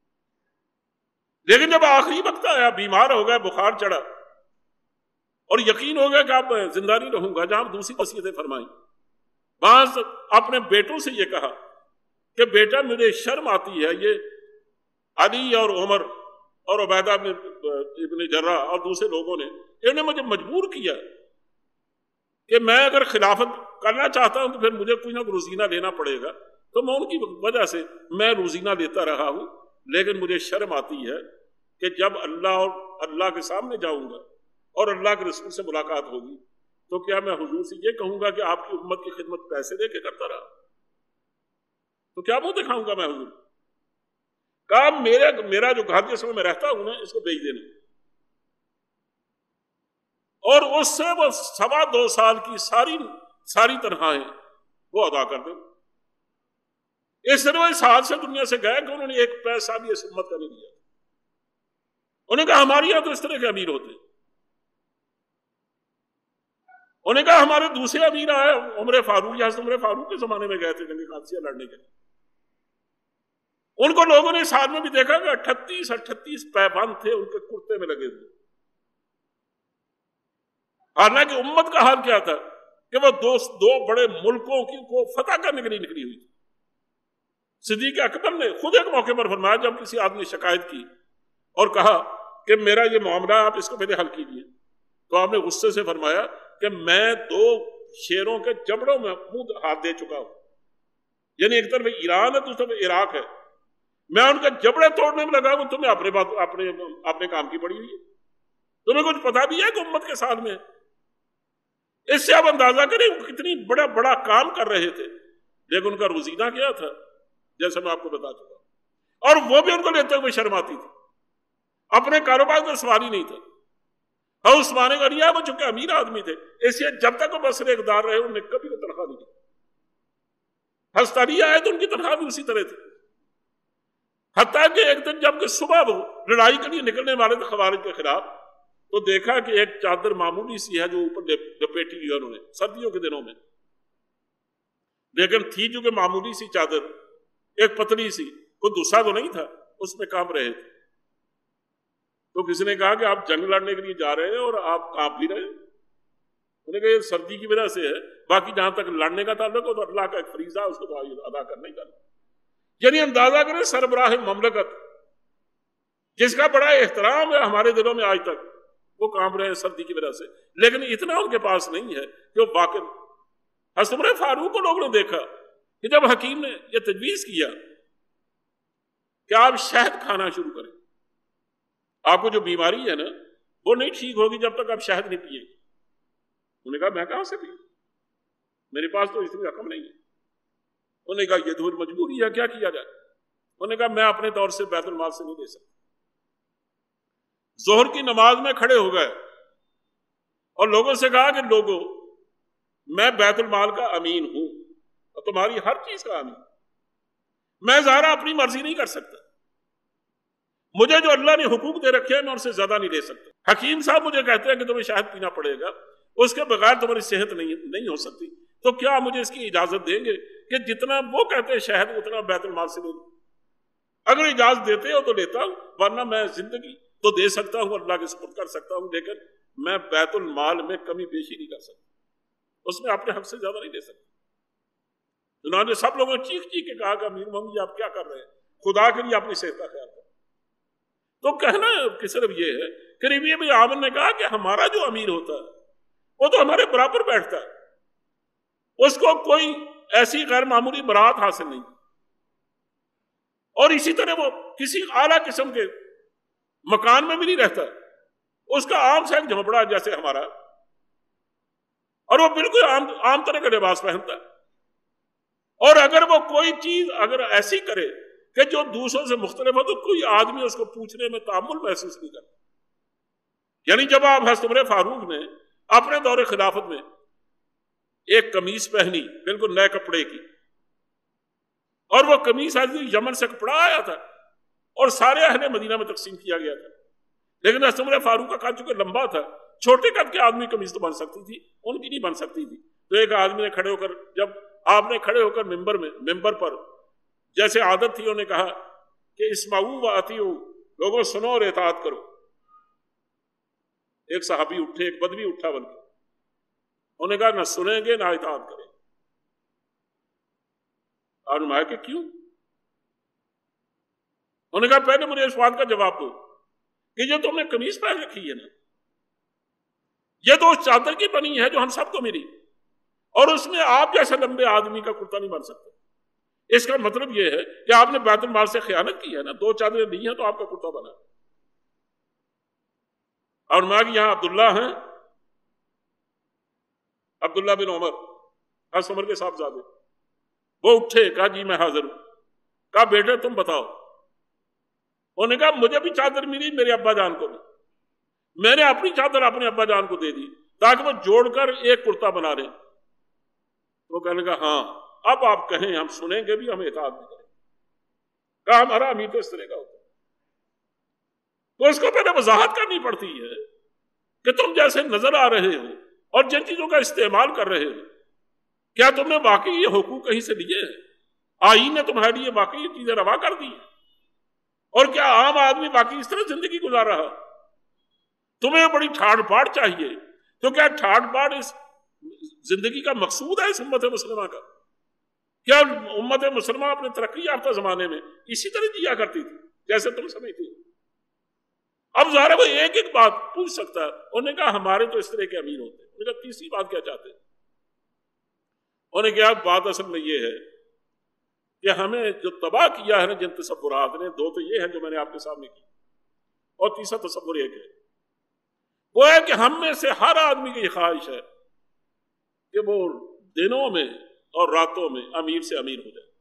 لیکن جب آخری وقت آیا, بیمار ہو گیا, بخار چڑھا اور یقین ہو گیا کہ آپ زندہ نہیں رہوں گا, جہاں دوسری وصیتیں فرمائیں, بعض اپنے بیٹوں سے یہ کہا کہ بیٹا مجھے شرم آتی ہے, یہ علی اور عمر اور عبیدہ ابن جرح اور دوسرے لوگوں نے انہوں نے مجھے مجبور کیا کہ میں اگر خلافت کرنا چاہتا ہوں تو پھر مجھے کوئی نہ کوئی روزینہ لینا پڑے گا. تو میں ان کی وجہ سے میں روزینہ لیتا رہا ہوں, لیکن مجھے شرم آتی ہے کہ جب اللہ اور اللہ کے سامنے جاؤں گا اور اللہ کے رسول سے ملاقات ہوگی تو کیا میں حضور سے یہ کہوں گا کہ آپ کی امت کی خدمت پیسے دے کے کرتا رہا, تو کیا منہ دکھاؤں گا میں حضور؟ کہا میرے میرا جو گھر جس میں میں رہتا ہوں نا اس کو بیچ دینا, اور اس سے وہ سوا دو سال کی ساری ساری تنخواہیں وہ ادا کر دیں. اس طرح اس حال سے دنیا سے گئے کہ انہوں نے ایک پیسہ بھی اس امت کا نہیں دیا. انہوں نے کہا ہمارے یہاں تو اس طرح کے امیر ہوتے ہیں. انہوں نے کہا ہمارے دوسرے امیر آئے عمر فاروق, یا عمر فاروق کے زمانے میں گئے تھے جنگ قادسیہ لڑنے کے لیے. ان کو لوگوں نے ساتھ میں بھی دیکھا کہ اٹھتیس اٹھتیس پیبند تھے ان کے کرتے میں لگے ہوئے. حالانکہ امت کا حال کیا تھا کہ وہ دو دو بڑے ملکوں کی کو فتح کرنے کے لیے نکلی ہوئی تھی. صدیق اکبر نے خود ایک موقع پر فرمایا, جب کسی آدمی نے شکایت کی اور کہا کہ میرا یہ معاملہ آپ اس کو پہلے حل کیجیے, تو آپ نے غصے سے فرمایا کہ میں دو شیروں کے جبڑوں میں منہ ہاتھ دے چکا ہوں, یعنی ایک طرف ایران ہے دوسری طرف عراق ہے, میں ان کے جبڑے توڑنے میں لگا ہوں, تمہیں اپنے بات اپنے اپنے کام کی پڑی ہوئی ہے, تمہیں کچھ پتا بھی ہے کہ امت کے ساتھ میں. اس سے آپ اندازہ کریں وہ کتنی بڑا بڑا کام کر رہے تھے, لیکن ان کا روزینہ کیا تھا جیسے میں آپ کو بتا چکا ہوں, اور وہ بھی ان کو لیتے ہوئے شرم آتی تھی, اپنے کاروبار کا سوال ہی نہیں تھا. اور عثمان غنی وہ چونکہ امیر آدمی تھے, اس لیے جب تک وہ بصر اقتدار رہے انہوں نے کبھی کوئی تنخواہ نہیں دی. حضرت علی آئے تو ان کی تنخواہ بھی اسی طرح تھی, حتیٰ کہ ایک دن جب کہ صبح وہ لڑائی کے لیے نکلنے والے تھے خوارج کے خلاف, تو دیکھا کہ ایک چادر معمولی سی ہے جو اوپر لپیٹی ہوئی ہے انہوں نے سردیوں کے دنوں میں, لیکن تھی جو کہ معمولی سی چادر, ایک پتلی سی, کوئی دوسرا تو نہیں تھا, اس میں کانپ رہے تھے. تو کسی نے کہا کہ آپ جنگ لڑنے کے لیے جا رہے ہیں اور آپ کانپ بھی رہے ہیں. انہوں نے کہا یہ سردی کی وجہ سے ہے, باقی جہاں تک لڑنے کا تعلق ہو تو اللہ کا ایک فریضہ اس کو تو ادا کرنا ہی کرنا. یعنی اندازہ کریں سربراہ مملکت جس کا بڑا احترام ہے ہمارے دلوں میں آج تک, وہ کانپ رہے ہیں سردی کی وجہ سے, لیکن اتنا ان کے پاس نہیں ہے کہ وہ واقع حضرت عمر فاروق کو لوگوں نے دیکھا کہ جب حکیم نے یہ تجویز کیا کہ آپ شہد کھانا شروع کریں، آپ کو جو بیماری ہے نا وہ نہیں ٹھیک ہوگی جب تک آپ شہد نہیں پیئیں گے۔ انہوں نے کہا میں کہاں سے پیوں، میرے پاس تو اتنی رقم نہیں ہے۔ انہوں نے کہا یہ تو مجبوری ہے، کیا کیا جائے؟ انہوں نے کہا میں اپنے طور سے بیت المال سے نہیں دے سکتا۔ ظہر کی نماز میں کھڑے ہو گئے اور لوگوں سے کہا کہ لوگوں میں بیت المال کا امین ہوں اور تمہاری ہر چیز کا امین، میں ظاہر اپنی مرضی نہیں کر سکتا، مجھے جو اللہ نے حقوق دے رکھے ہیں میں ان سے زیادہ نہیں دے سکتا۔ حکیم صاحب مجھے کہتے ہیں کہ تمہیں شہد پینا پڑے گا، اس کے بغیر تمہاری صحت نہیں نہیں ہو سکتی، تو کیا مجھے اس کی اجازت دیں گے کہ جتنا وہ کہتے ہیں شہد اتنا بیت المال سے لے لوں؟ اگر اجازت دیتے ہو تو لیتا ہوں، ورنہ میں زندگی تو دے سکتا ہوں، اللہ کے سپرد کر سکتا ہوں، لیکن میں بیت المال میں کمی بیشی نہیں کر سکتا، اس میں اپنے حق سے زیادہ نہیں دے سکتا۔ چنانچہ سب لوگوں نے چیخ چیخ کے کہا کہ امیر محمد آپ کیا کر رہے ہیں، خدا کے لیے اپنی صحت کا خیال کریں۔ تو کہنا کہ صرف یہ ہے کہ ربیعہ بن عامر نے کہا کہ ہمارا جو امیر ہوتا ہے وہ تو ہمارے برابر بیٹھتا ہے، اس کو کوئی ایسی غیر معمولی برات حاصل نہیں، اور اسی طرح وہ کسی اعلیٰ قسم کے مکان میں بھی نہیں رہتا، اس کا عام سا ایک جھونپڑا جیسے ہمارا، اور وہ بالکل عام عام طرح کا لباس پہنتا ہے، اور اگر وہ کوئی چیز اگر ایسی کرے کہ جو دوسروں سے مختلف ہو تو کوئی آدمی اس کو پوچھنے میں تعامل محسوس نہیں کرتا۔ یعنی جب آپ حضرت عمر فاروق نے اپنے دور خلافت میں ایک قمیص پہنی بالکل نئے کپڑے کی، اور وہ قمیص یمن سے کپڑا آیا تھا اور سارے اہل مدینہ میں تقسیم کیا گیا تھا، لیکن حضرت عمر فاروق کا قد چونکہ لمبا تھا، چھوٹے قد کے آدمی قمیص تو بن سکتی تھی، ان کی نہیں بن سکتی تھی، تو ایک آدمی نے کھڑے ہو کر جب آپ نے کھڑے ہو کر ممبر میں ممبر پر جیسے عادت تھی انہوں نے کہا کہ اسمعوا و اطیعوا، لوگوں سنو اور اطاعت کرو۔ ایک صحابی اٹھے، ایک بدوی اٹھا بن کے، انہوں نے کہا نہ سنیں گے نہ اطاعت کریں۔ اور نمایا کہ کیوں؟ انہوں نے کہا پہلے مجھے اس بات کا جواب دو کہ جو تم نے قمیص پہن رکھی ہے نا، یہ تو اس چادر کی بنی ہے جو ہم سب کو ملی، اور اس میں آپ جیسے لمبے آدمی کا کرتا نہیں بن سکتا۔ اس کا مطلب یہ ہے کہ آپ نے بیت المال سے خیانت کی ہے نا، دو چادریں لی ہیں تو آپ کا کرتا بنا۔ اور ماں کی یہاں عبداللہ ہیں، عبداللہ بن عمر حضرت عمر کے صاحبزادے، وہ اٹھے، کہا جی میں حاضر ہوں۔ کہا بیٹے تم بتاؤ۔ انہوں نے کہا مجھے بھی چادر ملی میرے ابا جان کو بھی، میں نے اپنی چادر اپنے ابا جان کو دے دی تاکہ وہ جوڑ کر ایک کرتا بنا لیں۔ وہ کہنے کا ہاں اب آپ کہیں ہم سنیں گے بھی، ہم اطاعت بھی کریں گے۔ کہا ہمارا امیر تو اس طرح کا ہوتا ہے، تو اس کو پہلے وضاحت کرنی پڑتی ہے کہ تم جیسے نظر آ رہے ہو اور جن چیزوں کا استعمال کر رہے ہو، کیا تم نے واقعی یہ حقوق کہیں سے لیے ہیں؟ آئین نے تمہارے لیے واقعی یہ چیزیں روا کر دی ہیں؟ اور کیا عام آدمی واقعی اس طرح زندگی گزار رہا؟ تمہیں بڑی ٹھاڑ پاڑ چاہیے، تو کیا ٹھاڑ پاڑ اس زندگی کا مقصود ہے اس امت مسلمہ کا؟ کیا امت مسلمہ اپنے ترقی یافتہ زمانے میں اسی طرح جیا کرتی تھی جیسے تم سمجھتی ہو؟ اب ظاہر وہ ایک ایک بات پوچھ سکتا ہے۔ انہوں نے کہا ہمارے تو اس طرح کے امیر ہوتے ہیں۔ انہوں نے کہا تیسری بات کیا چاہتے ہیں؟ انہوں نے کہا بات اصل میں یہ ہے کہ ہمیں جو تباہ کیا ہے نا جن تصورات نے، دو تو یہ ہیں جو میں نے آپ کے سامنے کی، اور تیسرا تصور ایک ہے، وہ ہے کہ ہم میں سے ہر آدمی کی یہ خواہش ہے کہ وہ دنوں میں اور راتوں میں امیر سے امیر ہو جائے۔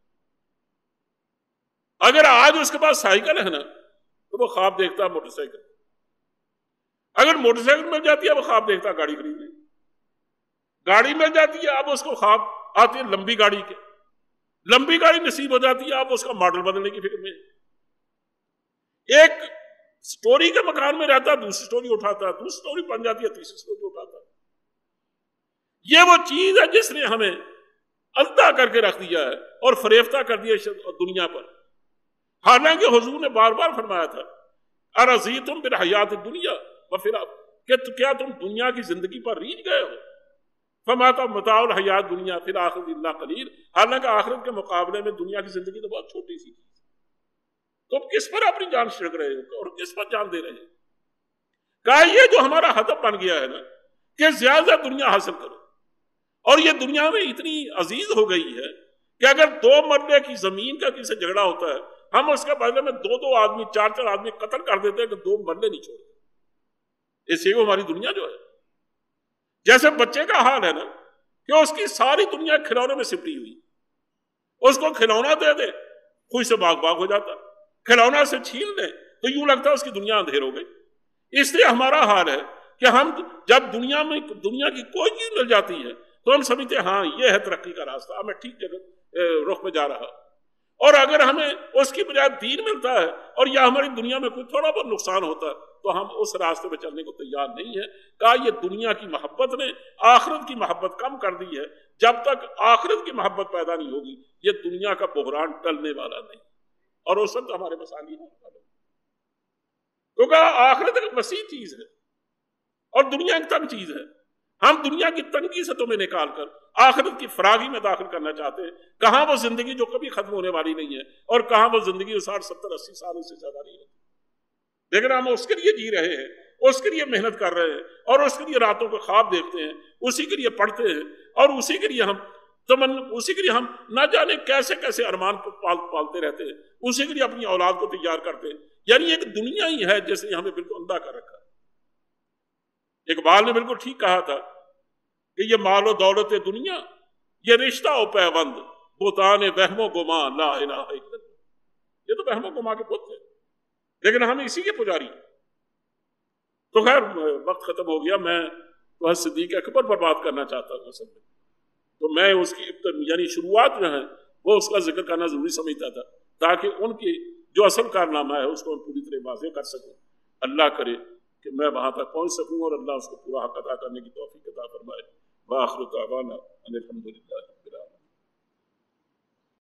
اگر آج اس کے پاس سائیکل ہے نا تو وہ خواب دیکھتا ہے موٹر سائیکل، اگر موٹر سائیکل مل جاتی ہے وہ خواب دیکھتا ہے گاڑی خریدنے، گاڑی مل جاتی ہے اب اس کو خواب آتی ہے لمبی گاڑی کے، لمبی گاڑی نصیب ہو جاتی ہے اب اس کا ماڈل بدلنے کی فکر میں، ایک سٹوری کے مکان میں رہتا ہے دوسری سٹوری اٹھاتا ہے، دوسری سٹوری بن جاتی ہے تیسری سٹوری اٹھاتا ہے۔ یہ وہ چیز ہے جس نے ہمیں الدا کر کے رکھ دیا ہے اور فریفتہ کر دیا دنیا پر، حالانکہ حضور نے بار بار فرمایا تھا ارضیتم بالحیات الدنیا وفی کہ کیا تم دنیا کی زندگی پر ریجھ گئے ہو؟ فما متاع الحیات دنیا فی الآخرۃ الا قلیل، حالانکہ آخرت کے مقابلے میں دنیا کی زندگی تو بہت چھوٹی سی چیز، تم کس پر اپنی جان چھڑک رہے ہو اور کس پر جان دے رہے ہو؟ کہا یہ جو ہمارا ہدف بن گیا ہے نا کہ زیادہ دنیا حاصل کرو اور یہ دنیا میں اتنی عزیز ہو گئی ہے کہ اگر دو مرلے کی زمین کا کسی سے جھگڑا ہوتا ہے ہم اس کے بدلے میں دو دو آدمی چار چار آدمی قتل کر دیتے ہیں کہ دو مرلے نہیں چھوڑتے. اس سے وہ ہماری دنیا جو ہے جیسے بچے کا حال ہے نا کہ اس کی ساری دنیا کھلونے میں سمٹی ہوئی, اس کو کھلونا دے دے خوش سے باغ باغ ہو جاتا, کھلونا سے چھین دے تو یوں لگتا ہے اس کی دنیا اندھیر ہو گئی. اس لیے ہمارا حال ہے کہ ہم جب دنیا میں دنیا کی کوئی چیز مل جاتی ہے تو ہم سمجھتے ہیں ہاں یہ ہے ترقی کا راستہ, میں ٹھیک جگہ رخ پہ جا رہا. اور اگر ہمیں اس کی بجائے دین ملتا ہے اور یا ہماری دنیا میں کوئی تھوڑا بہت نقصان ہوتا ہے تو ہم اس راستے پہ چلنے کو تیار نہیں ہے. کہا یہ دنیا کی محبت نے آخرت کی محبت کم کر دی ہے. جب تک آخرت کی محبت پیدا نہیں ہوگی یہ دنیا کا بحران ٹلنے والا نہیں. اور اس وقت ہمارے مسائل ہیں کیونکہ آخرت ایک وسیع چیز ہے اور دنیا ایک تنگ چیز ہے. ہم دنیا کی تنگی سے تمہیں نکال کر آخرت کی فراغی میں داخل کرنا چاہتے ہیں. کہاں وہ زندگی جو کبھی ختم ہونے والی نہیں ہے اور کہاں وہ زندگی جو ساٹھ ستر اسی سالوں سے زیادہ نہیں ہے, لیکن ہم اس کے لیے جی رہے ہیں, اس کے لیے محنت کر رہے ہیں اور اس کے لیے راتوں کو خواب دیکھتے ہیں, اسی کے لیے پڑھتے ہیں اور اسی کے لیے ہم تمن اسی کے لیے ہم نہ جانے کیسے کیسے ارمان کو پال پالتے رہتے ہیں, اسی کے لیے اپنی اولاد کو تیار کرتے ہیں. یعنی ایک دنیا ہی ہے جس نے ہمیں بالکل اندھا کر رکھا. اقبال نے بالکل ٹھیک کہا تھا کہ یہ مال و دولت دنیا یہ رشتہ و پیوند بہتان وہم و گما لا الہ الا اللہ. یہ تو وہم و گما کے بت ہے لیکن ہم اسی کے پجاری ہیں. تو خیر وقت ختم ہو گیا. میں تو صدیق اکبر پر بات کرنا چاہتا ہوں اصل میں, تو میں اس کی یعنی شروعات جو ہیں وہ اس کا ذکر کرنا ضروری سمجھتا تھا تاکہ ان کی جو اصل کارنامہ ہے اس کو ہم پوری طرح واضح کر سکیں. اللہ کرے کہ میں وہاں تک پہنچ سکوں اور اللہ اس کو پورا حق ادا کرنے کی توفیق عطا فرمائے. وآخر دعوانا ان الحمد للہ.